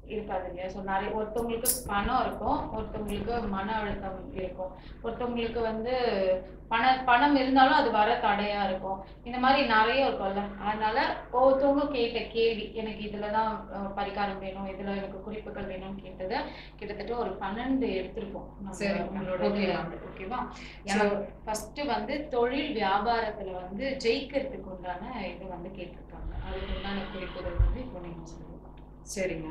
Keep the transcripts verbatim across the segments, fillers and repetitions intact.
இருக்காது இல்லையா? ஸோ நிறைய ஒருத்தவங்களுக்கு பணம் இருக்கும், ஒருத்தவங்களுக்கு மன அழுத்தம் இருக்கும், ஒருத்தவங்களுக்கு வந்து பண பணம் இருந்தாலும் அது வர தடையா இருக்கும். இந்த மாதிரி நிறைய இருக்கும்ல. அதனால ஒவ்வொருத்தவங்க கேட்ட கேள்வி, எனக்கு இதுலதான் அஹ், பரிகாரம் வேணும், இதுல எனக்கு குறிப்புகள் வேணும்னு கேட்டது கிட்டத்தட்ட ஒரு பன்னெண்டு எடுத்திருக்கோம் நம்ம சரி, உங்களோட okay இதுல ma'am. இருந்து. ஓகேவா? ஸோ எனக்கு ஃபர்ஸ்ட் வந்து தொழில் வியாபாரத்துல வந்து ஜெயிக்கிறதுக்கு உண்டான இது வந்து கேட்டிருக்காங்க. அதுக்கு உண்டான குறிப்புகள் வந்து இப்போ நீங்க சொல்லுங்க. சரிங்க.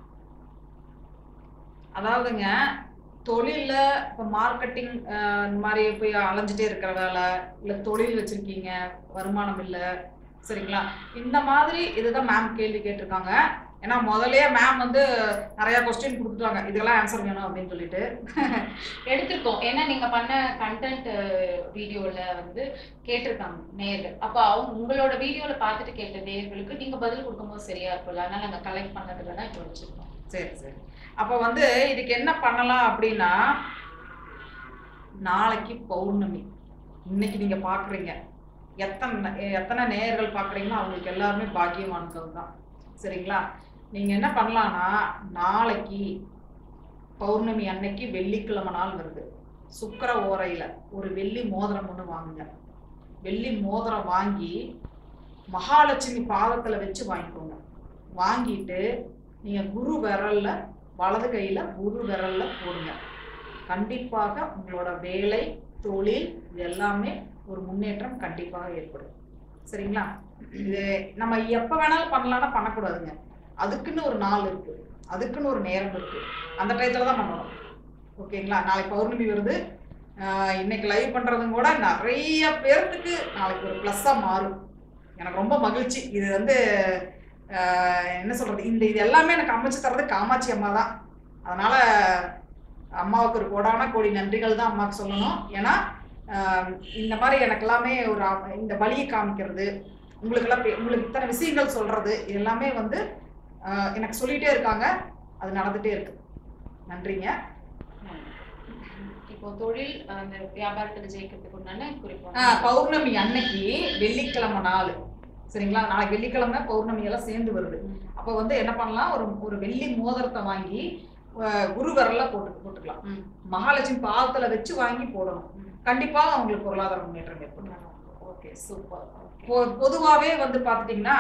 அதாவதுங்க, தொழில்ல இப்ப மார்க்கெட்டிங் இந்த மாதிரி போய் அலைஞ்சிட்டே இருக்கிற வேலை, இல்ல தொழில் வச்சிருக்கீங்க, வருமானம் இல்ல, சரிங்களா? இந்த மாதிரி இதுதான் மேம் கேள்வி கேட்டிருக்காங்க. ஏன்னா முதல்லயே மேம் வந்து நிறைய கொஸ்டின் கொடுத்துட்டாங்க, இதெல்லாம் ஆன்சர் வேணும் அப்படின்னு சொல்லிட்டு. எடுத்திருக்கோம். ஏன்னா நீங்க பண்ண கண்டென்ட் வீடியோல வந்து கேட்டிருக்காங்க நேயர்கள். அப்ப அவங்க உங்களோட வீடியோல பார்த்துட்டு கேட்ட நேயர்களுக்கு நீங்க பதில் கொடுக்கும்போது சரியா இருக்கும்ல. அதனால நாங்க கலெக்ட் பண்ணதுல தான் இப்போ வச்சிருக்கோம். சரி சரி. அப்ப வந்து இதுக்கு என்ன பண்ணலாம் அப்படின்னா, நாளைக்கு பௌர்ணமி. இன்னைக்கு நீங்க பாக்குறீங்க, எத்தனை எத்தனை நேயர்கள் பாக்குறீங்களோ அவங்களுக்கு எல்லாருமே பாக்கியவான்கள் தான், சரிங்களா? நீங்க என்ன பண்ணலாம்னா, நாளைக்கு பௌர்ணமி அன்னைக்கு வெள்ளிக்கிழமை நாள் வருது. சுக்கிர ஓரையில ஒரு வெள்ளி மோதிரம் ஒண்ணு வாங்குங்க. வெள்ளி மோதிரம் வாங்கி மகாலட்சுமி பாதத்துல வச்சு வாங்கிக்கோங்க. வாங்கிட்டு நீங்க குரு விரல்ல, வலது கையில குரு விரல்ல போடுங்க. கண்டிப்பாக உங்களோட வேலை, தொழில் இது எல்லாமே ஒரு முன்னேற்றம் கண்டிப்பாக ஏற்படும், சரிங்களா? இது நம்ம எப்ப வேணாலும் பண்ணலாம்னா பண்ணக்கூடாதுங்க. அதுக்குன்னு ஒரு நாள் இருக்கு, அதுக்குன்னு ஒரு நேரம் இருக்கு. அந்த டயத்துல தான் பண்ணணும், ஓகேங்களா? நாளைக்கு பௌர்ணமி வருது. ஆஹ் இன்னைக்கு லைவ் பண்றதும் கூட நிறைய பேர்த்துக்கு நாளைக்கு ஒரு பிளஸ்ஸா மாறும். எனக்கு ரொம்ப மகிழ்ச்சி. இது வந்து ஆஹ் என்ன சொல்றது, இந்த இது எல்லாமே எனக்கு அமைச்சு தர்றது காமாட்சி அம்மா தான். அதனால அம்மாவுக்கு ஒரு கோடான கோடி நன்றிகள் தான் அம்மாவுக்கு சொல்லணும். ஏன்னா ஆஹ் இந்த மாதிரி எனக்கு எல்லாமே ஒரு அ- இந்த வழியை காமிக்கிறது, உங்களுக்கு எல்லாம் பே- உங்களுக்கு இத்தனை விஷயங்கள் சொல்றது, இது எல்லாமே வந்து ஆஹ் எனக்கு சொல்லிட்டே இருக்காங்க. அது நடந்துட்டே இருக்கு. நன்றிங்க. இப்போ தொழில் அந்த வியாபாரத்துல ஜெயிக்கிறதுக்கு உண்டான குறிப்பு ஆஹ் பௌர்ணமி அன்னைக்கு வெள்ளிக்கிழமை நாள், சரிங்களா? நாளைக்கு வெள்ளிக்கிழமை பௌர்ணமி எல்லாம் சேர்ந்து வருது. அப்ப வந்து என்ன பண்ணலாம், ஒரு ஒரு வெள்ளி மோதிரத்தை வாங்கி அஹ் குரு விரல்ல போட்டு போட்டுக்கலாம். ம். மகாலட்சுமி பாதத்துல வச்சு வாங்கி போடணும். கண்டிப்பா அவங்களுக்கு பொருளாதார முன்னேற்றம் ஏற்படும். Okay, super. ஓகே. பொ- பொதுவாவே வந்து பாத்துட்டீங்கன்னா,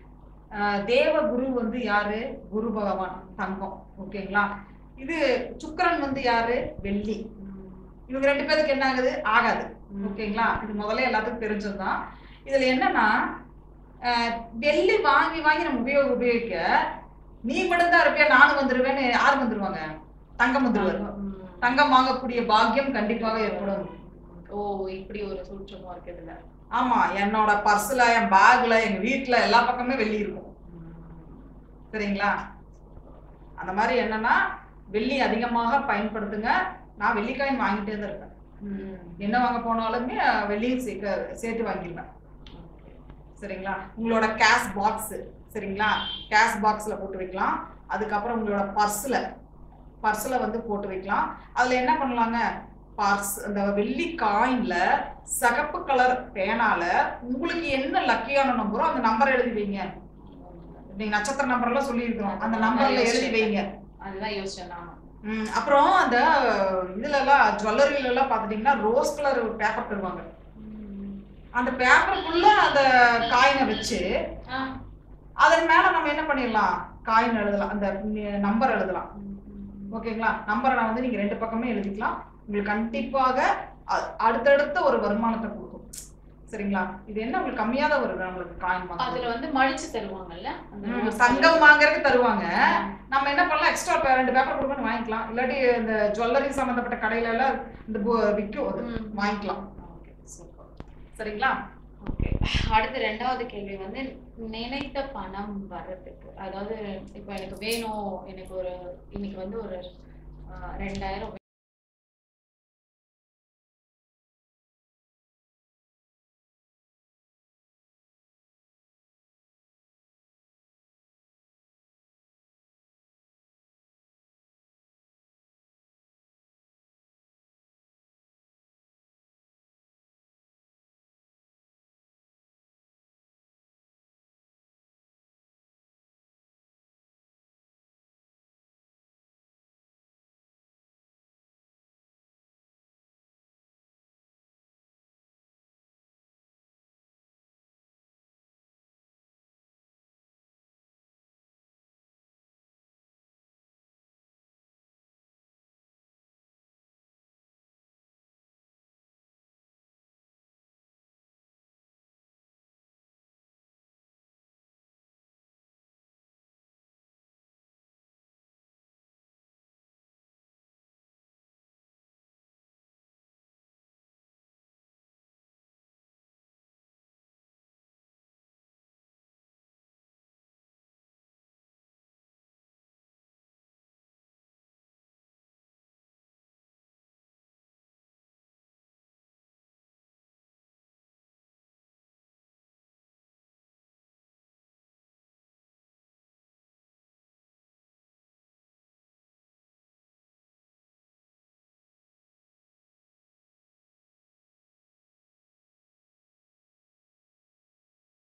ஆஹ் தேவ குரு வந்து யாரு? குரு பகவான், தங்கம், ஓகேங்களா? இது சுக்கிரன் வந்து யாரு? வெள்ளி. இவங்க ரெண்டு பேருக்கு என்ன ஆகுது? ஆகாது, ஓகேங்களா? இது முதல்ல எல்லாத்துக்கும் தெரிஞ்சதுதான். இதுல என்னன்னா, அஹ் வெள்ளி வாங்கி வாங்கி நம்ம உபயோக உபயோகிக்க, நீ மட்டும்தான் இருப்பியா, நானும் வந்துருவேன்னு யாரு வந்துருவாங்க? தங்கம் வந்துருவாரு. ம். தங்கம் வாங்கக்கூடிய பாக்கியம் கண்டிப்பாக ஏற்படும். ஓ, இப்படி ஒரு சூட்சமா இருக்கு இதுல. ஆமா, என்னோட பர்ஸ்ல, என் பேக்ல, எங்க வீட்டுல எல்லா பக்கமே வெள்ளி இருக்கும், சரிங்களா? அந்த மாதிரி என்னன்னா, வெள்ளி அதிகமாக பயன்படுத்துங்க. நான் வெள்ளி காயின் வாங்கிட்டே தான் இருப்பேன். ம். என்ன வாங்க போனாலுமே வெள்ளியும் சேர்க்க சேர்த்து வாங்கிடுவேன், சரிங்களா? உங்களோட கேஷ் பாக்ஸ், சரிங்களா? கேஷ் பாக்ஸ்ல போட்டு வைக்கலாம். அதுக்கப்புறம் உங்களோட பர்ஸ்ல பர்ஸ்ல வந்து போட்டு வைக்கலாம். அதுல என்ன பண்ணலாங்க, பர்ஸ் அந்த வெள்ளி காயின்ல சிகப்பு கலர் பேனால உங்களுக்கு என்ன லக்கியான நம்பரோ அந்த நம்பர் எழுதி வைங்க. நீங்க நட்சத்திர நம்பர் எல்லாம் சொல்லி இருக்கிறோம், அந்த நம்பர்ல எழுதி வைங்க. அதுதான் யோசிச்சேன் நானும். ம், அப்புறம் அந்த இதுல எல்லாம் ஜுவல்லரியில எல்லாம் பாத்துட்டீங்கன்னா ரோஸ் கலர் பேப்பர் தருவாங்க. அந்த பேப்பருக்குள்ள அந்த காயினை வச்சு ஆ. அதன் மேல நம்ம என்ன பண்ணிடலாம், காயின் எழுதலாம், அந்த நம்பர் எழுதலாம், ஓகேங்களா? நம்பரை நான் வந்து நீங்க ரெண்டு பக்கமே எழுதிக்கலாம். உங்களுக்கு கண்டிப்பாக அ- அடுத்தடுத்த ஒரு வருமானத்தை கொடுக்கும், சரிங்களா? இது என்ன உங்களுக்கு கம்மியாத ஒரு நம்மளுக்கு காயின் வாங்க, அதுல வந்து மடிச்சு தருவாங்கல்ல, அந்த rose தங்கம் color. வாங்குறதுக்கு தருவாங்க. நம்ம என்ன பண்ணலாம், எக்ஸ்ட்ரா ரெண்டு பேப்பர் கொடுக்கணும் வாங்கிக்கலாம். இல்லாட்டி இந்த ஜுவல்லரி சம்பந்தப்பட்ட கடையில எல்லாம் இந்த பு- விற்கும், அது ம். வாங்கிக்கலாம், ஓகே, சூப்பர். சரிங்களா? ஓகே. அடுத்து ரெண்டாவது கேள்வி வந்து நினைத்த பணம் வர்றதுக்கு, அதாவது இப்போ எனக்கு வேணும், எனக்கு ஒரு இன்னைக்கு வந்து ஒரு அஹ், ரெண்டாயிரம்